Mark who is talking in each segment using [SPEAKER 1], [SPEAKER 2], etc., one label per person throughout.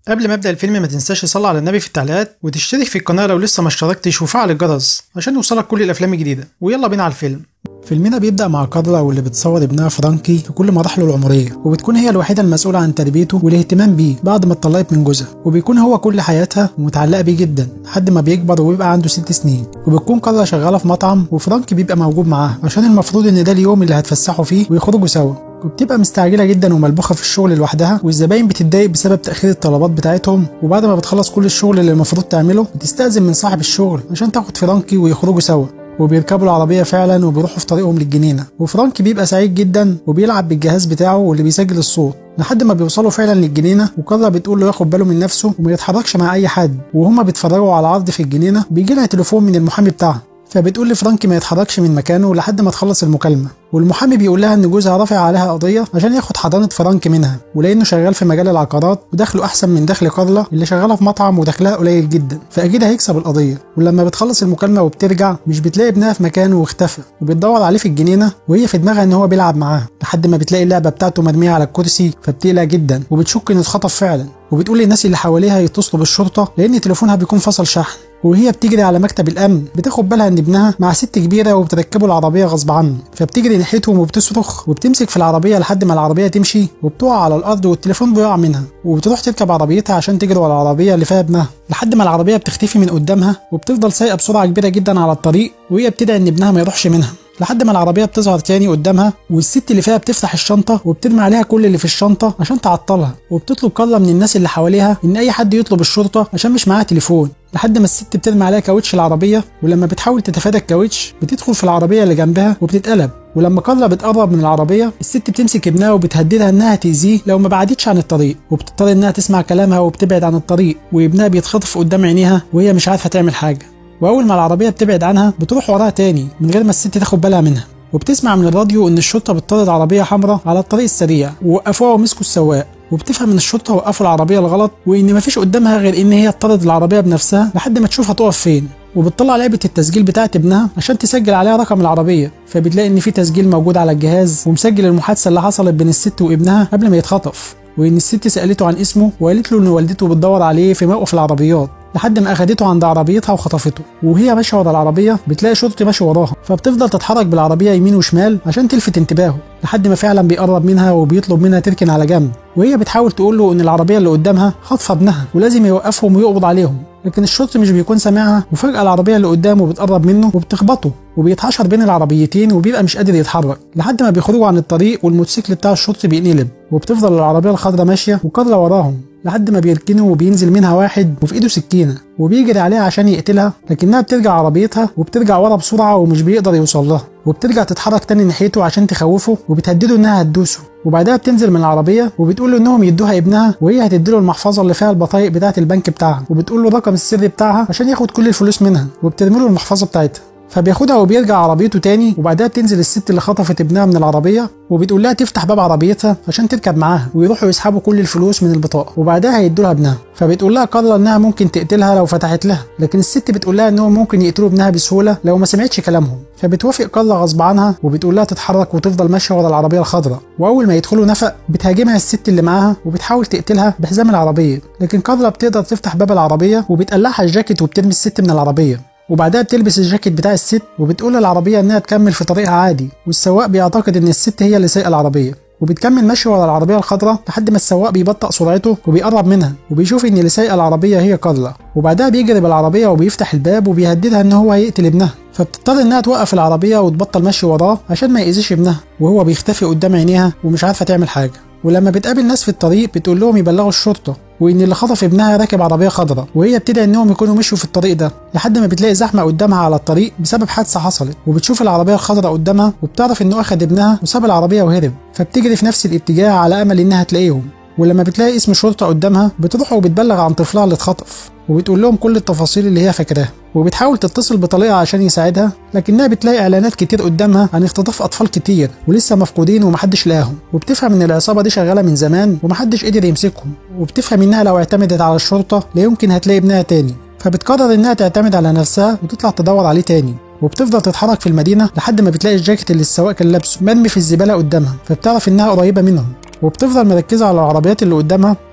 [SPEAKER 1] قبل ما ابدا الفيلم ما تنساش تصلي على النبي في التعليقات وتشترك في القناه لو لسه ما اشتركتش وفعل الجرس عشان يوصلك كل الافلام الجديده. ويلا بينا على الفيلم. فيلمنا بيبدا مع كارلا واللي بتصور ابنها فرانكي في كل مراحله العمريه، وبتكون هي الوحيده المسؤوله عن تربيته والاهتمام بيه بعد ما اتطلقت من جوزها، وبيكون هو كل حياتها ومتعلقه بيه جدا لحد ما بيكبر وبيبقى عنده 6 سنين. وبتكون كارلا شغاله في مطعم وفرانكي بيبقى موجود معاها عشان المفروض ان ده اليوم اللي هتفسحوا فيه ويخرجوا سوا، وبتبقى مستعجله جدا وملبوخه في الشغل لوحدها، والزباين بتتضايق بسبب تاخير الطلبات بتاعتهم. وبعد ما بتخلص كل الشغل اللي المفروض تعمله بتستأذن من صاحب الشغل عشان تاخد فرانكي ويخرجوا سوا، وبيركبوا العربيه فعلا وبيروحوا في طريقهم للجنينه. وفرانكي بيبقى سعيد جدا وبيلعب بالجهاز بتاعه واللي بيسجل الصوت لحد ما بيوصلوا فعلا للجنينه، وكارلا بتقول له ياخد باله من نفسه وما يتحركش مع اي حد. وهما بيتفرجوا على العرض في الجنينه بيجي لها تليفون من المحامي بتاعها، فبتقول لفرانكي ما يتحركش من مكانه لحد ما تخلص المكالمه. والمحامي بيقول لها ان جوزها رافع عليها قضيه عشان ياخد حضانه فرانكي منها، ولانه شغال في مجال العقارات ودخله احسن من دخل كارلا اللي شغاله في مطعم ودخلها قليل جدا، فاكيد هيكسب القضيه. ولما بتخلص المكالمه وبترجع مش بتلاقي ابنها في مكانه واختفى، وبتدور عليه في الجنينه وهي في دماغها ان هو بيلعب معاها لحد ما بتلاقي اللعبه بتاعته مرميه على الكرسي، فبتقلق جدا وبتشك انه اتخطف فعلا. وبتقول للناس اللي حواليها يتصلوا بالشرطه لان تليفونها بيكون فصل شحن. وهي بتجري على مكتب الامن بتاخد بالها ان ابنها مع ست كبيره وبتركبوا العربيه غصب عنه، فبتجري ناحيتهم وبتصرخ وبتمسك في العربيه لحد ما العربيه تمشي وبتقع على الارض والتليفون بيقع منها، وبتروح تركب عربيتها عشان تجري على العربيه اللي فيها ابنها لحد ما العربيه بتختفي من قدامها، وبتفضل سايقه بسرعه كبيره جدا على الطريق وهي بتدعي ان ابنها ما يروحش منها لحد ما العربيه بتظهر تاني قدامها، والست اللي فيها بتفتح الشنطه وبترمي عليها كل اللي في الشنطه عشان تعطلها. وبتطلب كارلا من الناس اللي حواليها ان اي حد يطلب الشرطه عشان مش معاها تليفون، لحد ما الست بترمي عليها كاوتش العربيه، ولما بتحاول تتفادى الكاوتش بتدخل في العربيه اللي جنبها وبتتقلب. ولما كارلا بتقرب من العربيه الست بتمسك ابنها وبتهددها انها تاذيه لو ما بعدتش عن الطريق، وبتضطر انها تسمع كلامها وبتبعد عن الطريق، وابنها بيتخطف قدام عينيها وهي مش عارفه تعمل حاجه. واول ما العربيه بتبعد عنها بتروح وراها تاني من غير ما الست تاخد بالها منها. وبتسمع من الراديو ان الشرطه بتطارد عربيه حمراء على الطريق السريع ووقفوها ومسكوا السواق، وبتفهم ان الشرطه وقفوا العربيه الغلط وان مفيش قدامها غير ان هي تطارد العربيه بنفسها لحد ما تشوف هتقف فين. وبتطلع لعبه التسجيل بتاعت ابنها عشان تسجل عليها رقم العربيه، فبتلاقي ان في تسجيل موجود على الجهاز ومسجل المحادثه اللي حصلت بين الست وابنها قبل ما يتخطف، وان الست سالته عن اسمه وقالت له ان والدته بتدور عليه في موقف العربيات لحد ما اخدته عند عربيتها وخطفته. وهي ماشيه ورا العربيه بتلاقي شرطي ماشي وراها، فبتفضل تتحرك بالعربيه يمين وشمال عشان تلفت انتباهه لحد ما فعلا بيقرب منها وبيطلب منها تركن على جنب، وهي بتحاول تقول له ان العربيه اللي قدامها خاطفه ابنها ولازم يوقفهم ويقبض عليهم، لكن الشرطي مش بيكون سامعها. وفجاه العربيه اللي قدامه بتقرب منه وبتخبطه وبيتحشر بين العربيتين وبيبقى مش قادر يتحرك لحد ما بيخرجوا عن الطريق والموتوسيكل بتاع الشرطي بينقلب، وبتفضل العربيه الخضراء ماشيه وكارلا وراهم لحد ما بيركنوا وبينزل منها واحد وفي ايده سكينه وبيجري عليها عشان يقتلها، لكنها بترجع عربيتها وبترجع ورا بسرعه ومش بيقدر يوصل لها، وبترجع تتحرك تاني ناحيته عشان تخوفه وبتهدده انها هتدوسه. وبعدها بتنزل من العربيه وبتقول له انهم يدوها ابنها وهي هتديله المحفظه اللي فيها البطايق بتاعه البنك بتاعها، وبتقول له الرقم السري بتاعها عشان ياخد كل الفلوس منها، وبترمي له المحفظه بتاعتها، فبياخدها وبيرجع عربيته تاني. وبعدها بتنزل الست اللي خطفت ابنها من العربيه وبتقول لها تفتح باب عربيتها عشان تركب معاها ويروحوا يسحبوا كل الفلوس من البطاقه، وبعدها هيدوا لها ابنها. فبتقول لها كارلا انها ممكن تقتلها لو فتحت لها، لكن الست بتقول لها انهم ممكن يقتلوا ابنها بسهوله لو ما سمعتش كلامهم، فبتوافق كارلا غصب عنها وبتقول لها تتحرك وتفضل ماشيه ورا العربيه الخضراء. واول ما يدخلوا نفق بتهاجمها الست اللي معاها وبتحاول تقتلها بحزام العربيه، لكن كارلا بتقدر تفتح باب العربيه وبتقلعها الجاكيت وبترمي الست من العربيه. وبعدها بتلبس الجاكيت بتاع الست وبتقول للعربيه انها تكمل في طريقها عادي، والسواق بيعتقد ان الست هي اللي سايقه العربيه، وبتكمل ماشيه ورا العربيه الخضراء لحد ما السواق بيبطئ سرعته وبيقرب منها وبيشوف ان اللي سايقه العربيه هي كارلا. وبعدها بيجري بالعربيه وبيفتح الباب وبيهددها ان هو هيقتل ابنها، فبتضطر انها توقف العربيه وتبطل ماشي وراه عشان ما يأذيش ابنها، وهو بيختفي قدام عينيها ومش عارفه تعمل حاجه. ولما بتقابل ناس في الطريق بتقول لهم يبلغوا الشرطه وان اللي خطف ابنها راكب عربيه خضراء، وهي بتدعي انهم يكونوا مشوا في الطريق ده لحد ما بتلاقي زحمه قدامها على الطريق بسبب حادثه حصلت، وبتشوف العربيه الخضراء قدامها وبتعرف انه اخد ابنها وساب العربيه وهرب، فبتجري في نفس الاتجاه على امل انها تلاقيهم. ولما بتلاقي اسم شرطه قدامها بتروح وبتبلغ عن طفلها اللي اتخطف وبتقول لهم كل التفاصيل اللي هي فاكراها، وبتحاول تتصل بطليقها عشان يساعدها، لكنها بتلاقي اعلانات كتير قدامها عن اختطاف اطفال كتير ولسه مفقودين ومحدش لاقاهم، وبتفهم ان العصابه دي شغاله من زمان ومحدش قدر يمسكهم، وبتفهم انها لو اعتمدت على الشرطه لا يمكن هتلاقي ابنها تاني، فبتقرر انها تعتمد على نفسها وتطلع تدور عليه تاني. وبتفضل تتحرك في المدينه لحد ما بتلاقي الجاكيت اللي السواق كان لابسه مرمي في الزباله قدامها، فبتعرف انها قريبه منهم، وبتفضل مركزه على العربيات اللي قدامها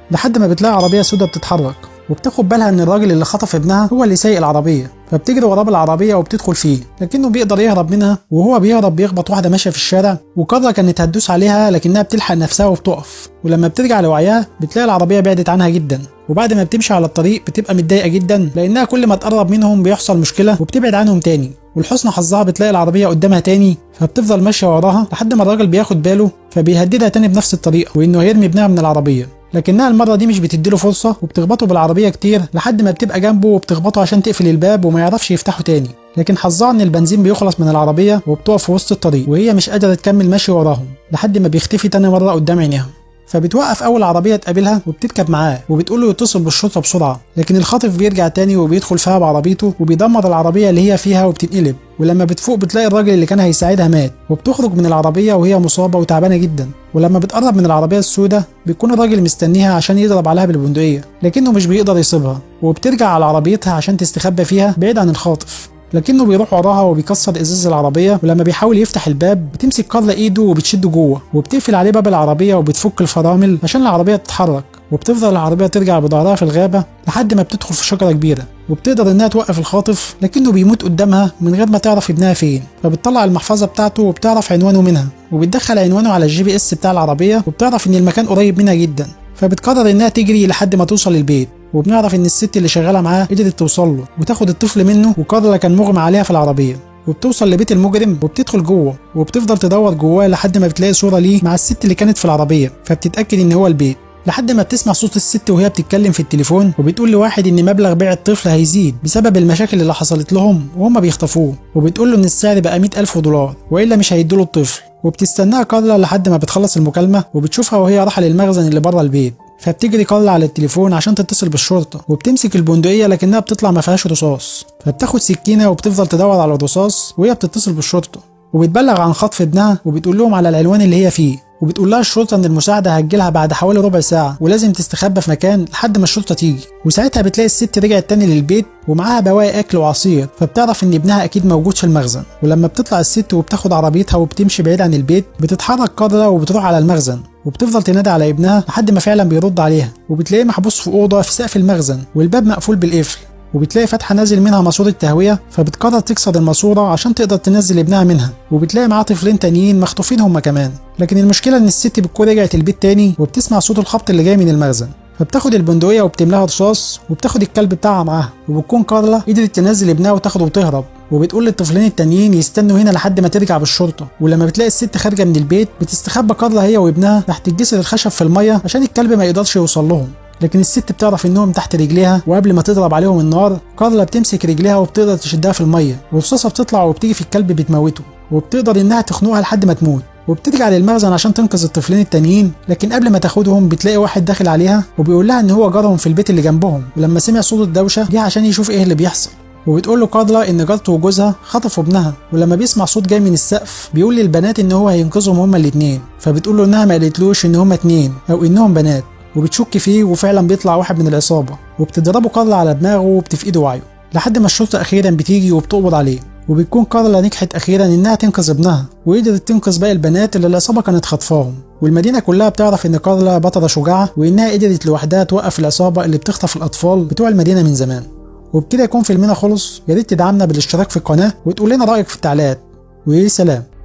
[SPEAKER 1] لحد ما بتلاقي عربيه سوداء بتتحرك، وبتاخد بالها ان الراجل اللي خطف ابنها هو اللي سايق العربيه، فبتجري وراه بالعربيه وبتدخل فيه، لكنه بيقدر يهرب منها، وهو بيهرب بيخبط واحده ماشيه في الشارع، وكارلا كانت هتدوس عليها لكنها بتلحق نفسها وبتقف، ولما بترجع لوعيها بتلاقي العربيه بعدت عنها جدا، وبعد ما بتمشي على الطريق بتبقى متضايقه جدا لانها كل ما تقرب منهم بيحصل مشكله وبتبعد عنهم تاني، ولحسن حظها بتلاقي العربيه قدامها تاني، فبتفضل ماشيه وراها لحد ما الراجل بياخد باله، فبيهددها تاني بنفس الطريقه وانه هيرمي ابنها من العربيه، لكنها المره دي مش بتديله فرصه وبتخبطه بالعربيه كتير لحد ما بتبقى جنبه وبتخبطه عشان تقفل الباب وما يعرفش يفتحه تاني، لكن حظها ان البنزين بيخلص من العربيه وبتقف في وسط الطريق وهي مش قادره تكمل ماشي وراهم لحد ما بيختفي تاني مره قدام عينيها، فبتوقف اول عربيه تقابلها وبتركب معاه وبتقول له يتصل بالشرطه بسرعه، لكن الخاطف بيرجع تاني وبيدخل فيها بعربيته وبيدمر العربيه اللي هي فيها وبتتقلب، ولما بتفوق بتلاقي الراجل اللي كان هيساعدها مات، وبتخرج من العربيه وهي مصابه وتعبانه جدا، ولما بتقرب من العربيه السوداء بيكون الراجل مستنيها عشان يضرب عليها بالبندقيه، لكنه مش بيقدر يصيبها، وبترجع على عربيتها عشان تستخبى فيها بعيد عن الخاطف، لكنه بيروح وراها وبيكسر ازاز العربيه، ولما بيحاول يفتح الباب بتمسك كارلا ايده وبتشده جوه وبتقفل عليه باب العربيه وبتفك الفرامل عشان العربيه تتحرك، وبتفضل العربيه ترجع بظهرها في الغابه لحد ما بتدخل في شجره كبيره، وبتقدر انها توقف الخاطف لكنه بيموت قدامها من غير ما تعرف ابنها فين، فبتطلع المحفظه بتاعته وبتعرف عنوانه منها، وبتدخل عنوانه على الجي بي اس بتاع العربيه وبتعرف ان المكان قريب منها جدا، فبتقرر انها تجري لحد ما توصل البيت، وبنعرف ان الست اللي شغاله معاه قدرت توصل له وتاخد الطفل منه، وكارلا كان مغمى عليها في العربيه، وبتوصل لبيت المجرم وبتدخل جوه وبتفضل تدور جواه لحد ما بتلاقي صوره ليه مع الست اللي كانت في العربيه، فبتتاكد ان هو البيت، لحد ما بتسمع صوت الست وهي بتتكلم في التليفون وبتقول لواحد ان مبلغ بيع الطفل هيزيد بسبب المشاكل اللي حصلت لهم وهم بيخطفوه، وبتقول له ان السعر بقى $100,000 والا مش هيدوله الطفل، وبتستناها كارلا لحد ما بتخلص المكالمه وبتشوفها وهي رايحه للمخزن اللي بره البيت، فبتجري كارلا على التليفون عشان تتصل بالشرطه، وبتمسك البندقيه لكنها بتطلع ما فيهاش رصاص، فبتاخد سكينه وبتفضل تدور على الرصاص وهي بتتصل بالشرطه، وبتبلغ عن خطف ابنها وبتقول لهم على العنوان اللي هي فيه، وبتقول لها الشرطه ان المساعده هتجيلها بعد حوالي ربع ساعه ولازم تستخبى في مكان لحد ما الشرطه تيجي، وساعتها بتلاقي الست رجعت تاني للبيت ومعاها بواقي اكل وعصير، فبتعرف ان ابنها اكيد موجود في المخزن، ولما بتطلع الست وبتاخد عربيتها وبتمشي بعيد عن البيت بتتحرك كارلا وبتروح على المخزن، وبتفضل تنادي على ابنها لحد ما فعلا بيرد عليها، وبتلاقيه محبوس في اوضه في سقف المخزن والباب مقفول بالقفل، وبتلاقي فتحه نازل منها ماسوره تهويه، فبتقرر تكسر الماسوره عشان تقدر تنزل ابنها منها، وبتلاقي معاه طفلين تانيين مخطوفين هما كمان، لكن المشكله ان الست بتكون رجعت البيت تاني وبتسمع صوت الخبط اللي جاي من المخزن، فبتاخد البندقيه وبتملاها رصاص وبتاخد الكلب بتاعها معاها، وبتكون كارلا قدرت تنزل ابنها وتاخده وتهرب، وبتقول للطفلين التانيين يستنوا هنا لحد ما ترجع بالشرطه، ولما بتلاقي الست خارجه من البيت بتستخبى كارلا هي وابنها تحت الجسر الخشب في الميه عشان الكلب ما يقدرش يوصل لهم، لكن الست بتعرف انهم تحت رجليها، وقبل ما تضرب عليهم النار كارلا بتمسك رجليها وبتقدر تشدها في الميه، والرصاصه بتطلع وبتيجي في الكلب بتموته، وبتقدر انها تخنقها لحد ما تموت، وبترجع للمخزن عشان تنقذ الطفلين التانيين، لكن قبل ما تاخدهم بتلاقي واحد داخل عليها وبيقول لها ان هو جارهم في البيت اللي جنبهم، ولما سمع صوت الدوشه جه عشان يشوف ايه اللي بيحصل، وبتقول له كارلا ان جارته وجوزها خطفوا ابنها، ولما بيسمع صوت جاي من السقف بيقول للبنات ان هو هينقذهم هما الاثنين، فبتقول له انها ما قالتلوش ان هما اتنين او انهم بنات، وبتشك فيه وفعلا بيطلع واحد من العصابه، وبتضربه كارلا على دماغه وبتفقده وعيه لحد ما الشرطه اخيرا بتيجي وبتقبض عليه، وبتكون كارلا نجحت اخيرا انها تنقذ ابنها، وقدرت تنقذ باقي البنات اللي العصابه كانت خاطفاهم، والمدينه كلها بتعرف ان كارلا بطله شجاعه وانها قدرت لوحدها توقف العصابه اللي بتخطف الاطفال بتوع المدينه من زمان. وبكده يكون فيلمنا خلص، يا ريت تدعمنا بالاشتراك في القناه وتقول لنا رايك في التعليقات، وسلام.